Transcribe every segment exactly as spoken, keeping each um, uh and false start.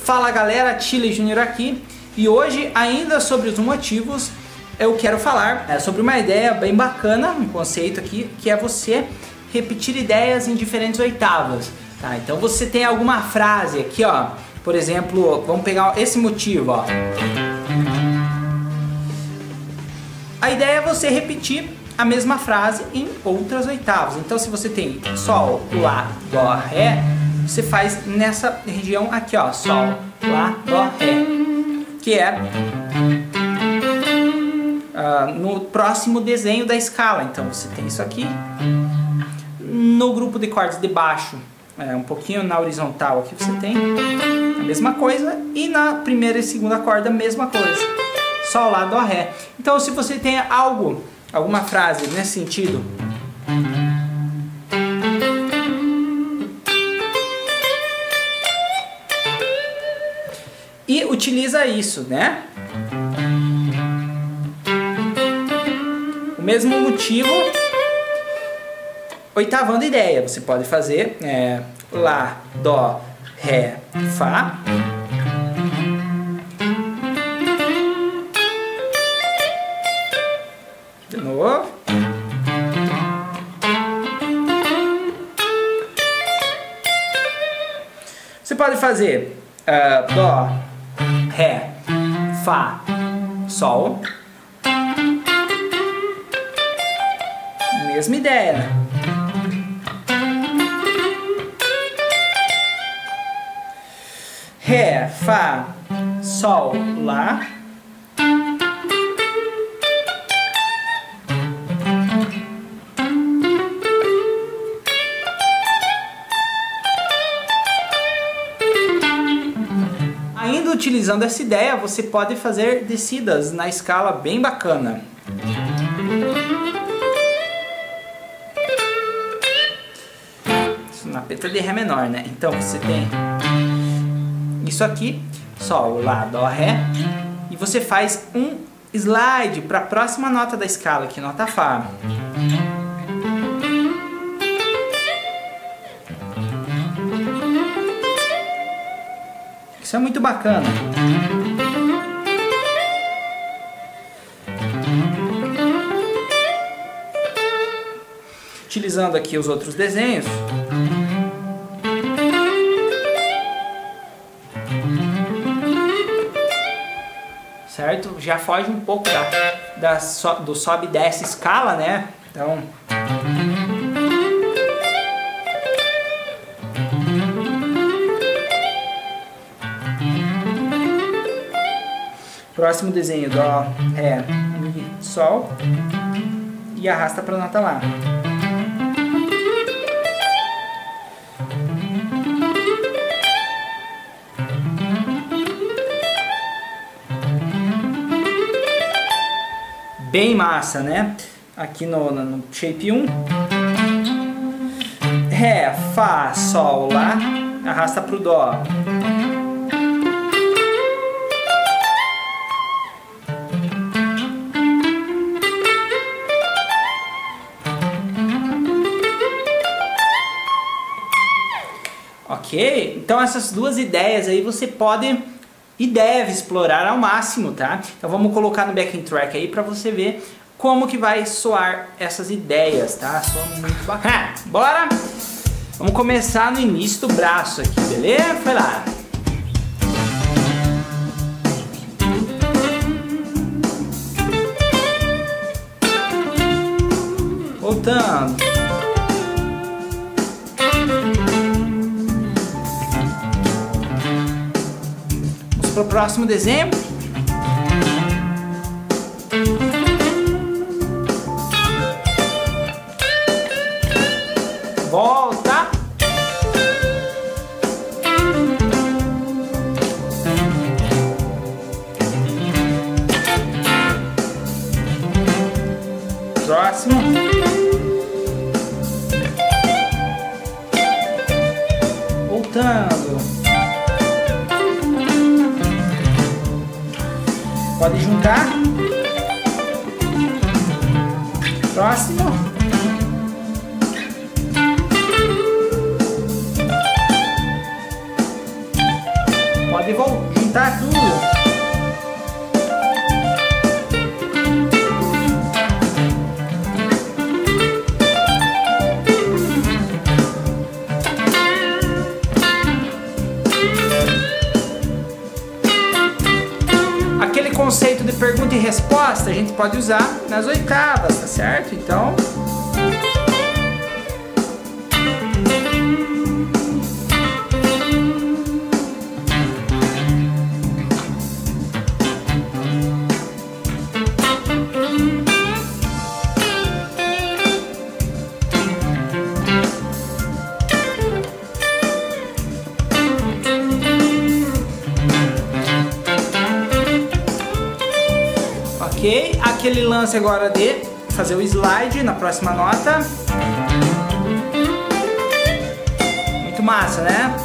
Fala galera, Chile Júnior aqui, e hoje ainda sobre os motivos eu quero falar é, sobre uma ideia bem bacana, um conceito aqui, que é você repetir ideias em diferentes oitavas, tá? Então você tem alguma frase aqui, ó, por exemplo, vamos pegar esse motivo, ó. A ideia é você repetir a mesma frase em outras oitavas. Então se você tem Sol, Lá, Dó, Ré, você faz nessa região aqui, ó, Sol, Lá, Dó, Ré, que é uh, no próximo desenho da escala. Então você tem isso aqui. No grupo de cordas de baixo, é, um pouquinho na horizontal aqui você tem a mesma coisa, e na primeira e segunda corda a mesma coisa, Sol, Lá, Dó, Ré. Então se você tem algo, alguma frase nesse sentido, e utiliza isso, né? O mesmo motivo, oitavando ideia. Você pode fazer é, Lá, Dó, Ré, Fá. De novo. Você pode fazer uh, Dó, Ré, Fá, Sol. Mesma ideia, né? Ré, Fá, Sol, Lá. Ainda utilizando essa ideia, você pode fazer descidas na escala bem bacana. Isso na peta de Ré menor, né? Então você tem isso aqui, Sol, Lá, Dó, Ré, e você faz um slide para a próxima nota da escala, que é nota Fá. Isso é muito bacana. Utilizando aqui os outros desenhos. Certo? Já foge um pouco da, da so, do sobe e desce escala, né? Então... Próximo desenho, Dó, Ré, Mi, Sol, e arrasta para a nota Lá. Bem massa, né? Aqui no, no shape um. Ré, Fá, Sol, Lá, arrasta para o Dó. Ok? Então essas duas ideias aí você pode e deve explorar ao máximo, tá? Então vamos colocar no backing track aí para você ver como que vai soar essas ideias, tá? Soa muito bacana. Bora? Vamos começar no início do braço aqui, beleza? Foi lá. Voltando. Para o próximo desenho. Volta. Próximo. Voltando. Pode juntar. Próximo. Pode voltar, juntar tudo. Aquele conceito de pergunta e resposta a gente pode usar nas oitavas, tá certo? Então... Ok, aquele lance agora de fazer o slide na próxima nota. Muito massa, né?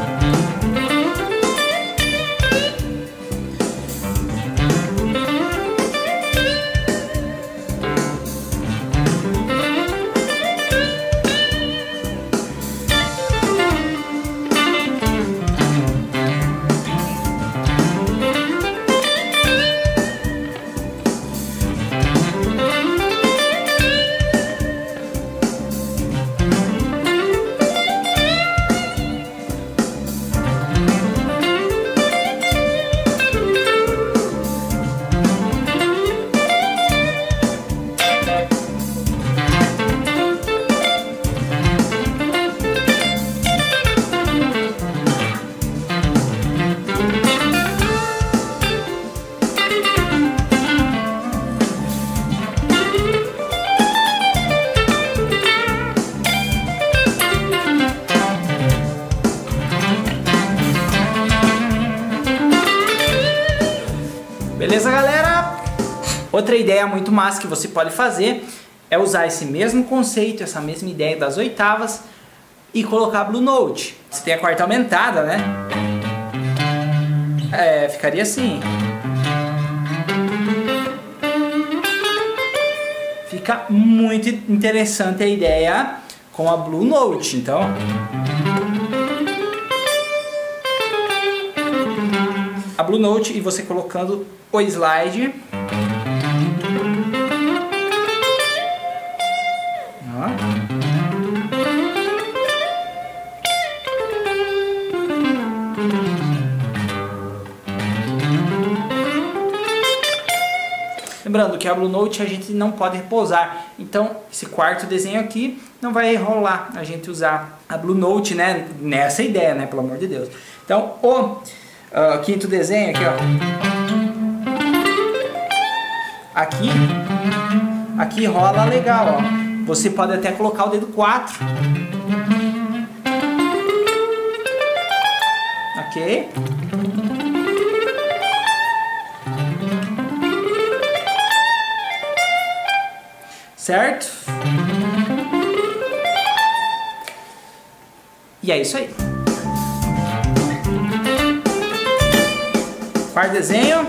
Beleza, galera? Outra ideia muito massa que você pode fazer é usar esse mesmo conceito, essa mesma ideia das oitavas e colocar Blue Note. Você tem a quarta aumentada, né? É, ficaria assim. Fica muito interessante a ideia com a Blue Note, então... A Blue Note e você colocando o slide. Ó. Lembrando que a Blue Note a gente não pode repousar, então esse quarto desenho aqui não vai rolar a gente usar a Blue Note, né, nessa ideia, né, pelo amor de Deus. Então o Uh, quinto desenho aqui, ó. Aqui, aqui rola legal, ó. Você pode até colocar o dedo quatro. Ok? Certo? E é isso aí. Quarto desenho.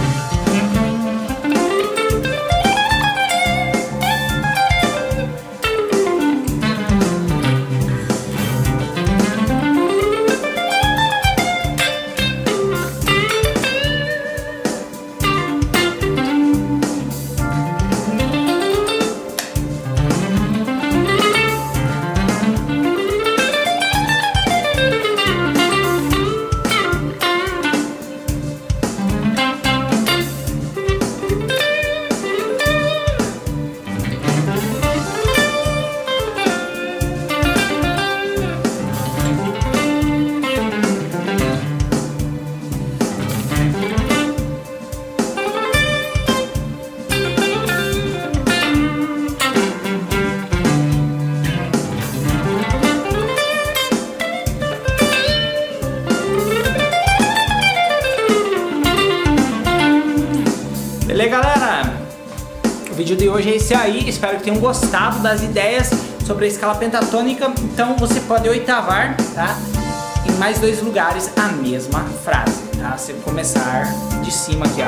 Beleza, galera? O vídeo de hoje é esse aí. Espero que tenham gostado das ideias sobre a escala pentatônica. Então você pode oitavar, tá? Em mais dois lugares a mesma frase, tá? Se começar de cima aqui, ó.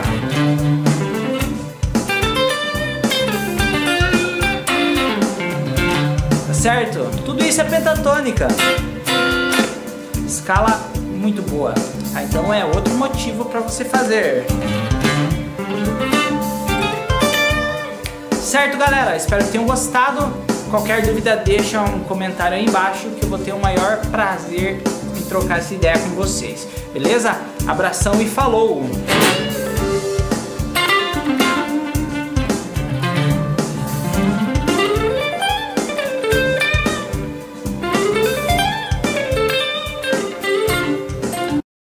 Tá certo? Tudo isso é pentatônica. Escala muito boa. Tá? Então é outro motivo para você fazer. Certo, galera? Espero que tenham gostado. Qualquer dúvida, deixa um comentário aí embaixo que eu vou ter o maior prazer em trocar essa ideia com vocês. Beleza? Abração e falou!